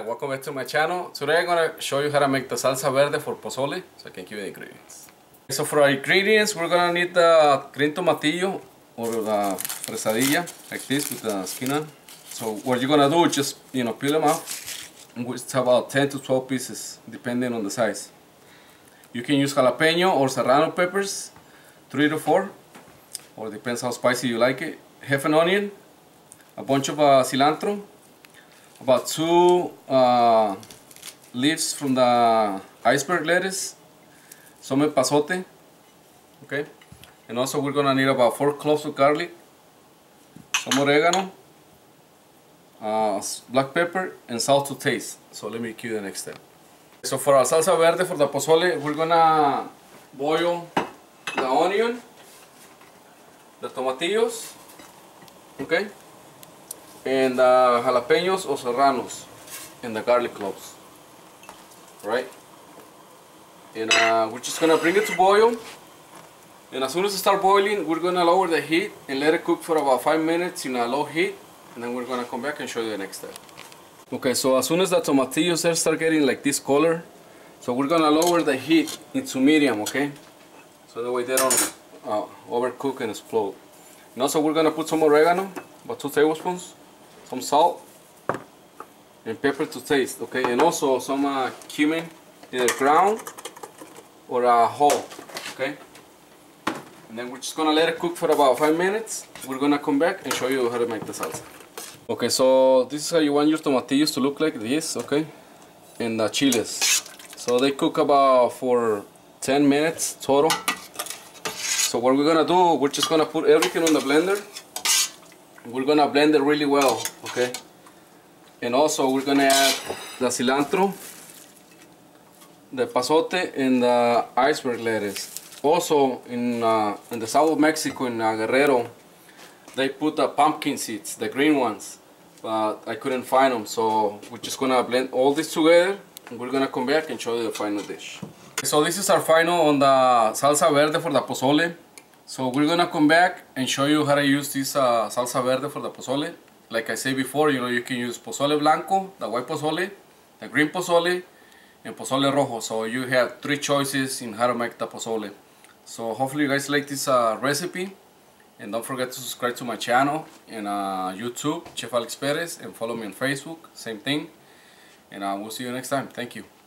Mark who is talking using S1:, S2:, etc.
S1: Welcome back to my channel. Today I'm going to show you how to make the salsa verde for pozole, so I can give you the ingredients. So for our ingredients, we're going to need the green tomatillo or the fresadilla, like this with the skin on. So what you're going to do is just, peel them out. It's about 10 to 12 pieces, depending on the size. You can use jalapeno or serrano peppers, 3 to 4, or depends how spicy you like it. Half an onion, a bunch of cilantro, about 2 leaves from the iceberg lettuce, some epazote, okay? And also we're gonna need about 4 cloves of garlic, some oregano, black pepper, and salt to taste. So let me cue the next step. So for our salsa verde for the pozole, we're gonna boil the onion, the tomatillos, okay, and jalapenos or serranos, and the garlic cloves, right? And we're just gonna bring it to boil, and as soon as it starts boiling, we're gonna lower the heat and let it cook for about 5 minutes in a low heat, and then we're gonna come back and show you the next step. Okay, so as soon as the tomatillos start getting like this color, so we're gonna lower the heat into medium, okay? So that way they don't overcook and explode. And also we're gonna put some oregano, about 2 tablespoons, some salt, and pepper to taste, okay? And also some cumin, either ground or whole, okay? And then we're just gonna let it cook for about 5 minutes. We're gonna come back and show you how to make the salsa. Okay, so this is how you want your tomatillos to look like this, okay? And the chiles. So they cook about for 10 minutes total. So what we're gonna do, we're just gonna put everything on the blender. We're gonna blend it really well, okay? And also we're gonna add the cilantro, the epazote, and the iceberg lettuce. Also in the south of Mexico, in Guerrero, they put the pumpkin seeds, the green ones, but I couldn't find them, so we're just gonna blend all this together and we're gonna come back and show you the final dish. So this is our final on the salsa verde for the pozole. So we're gonna come back and show you how to use this salsa verde for the pozole. Like I said before, you can use pozole blanco, the white pozole, the green pozole, and pozole rojo. So you have 3 choices in how to make the pozole. So hopefully you guys like this recipe. And don't forget to subscribe to my channel and YouTube, Chef Alex Perez, and follow me on Facebook, same thing. And we'll see you next time. Thank you.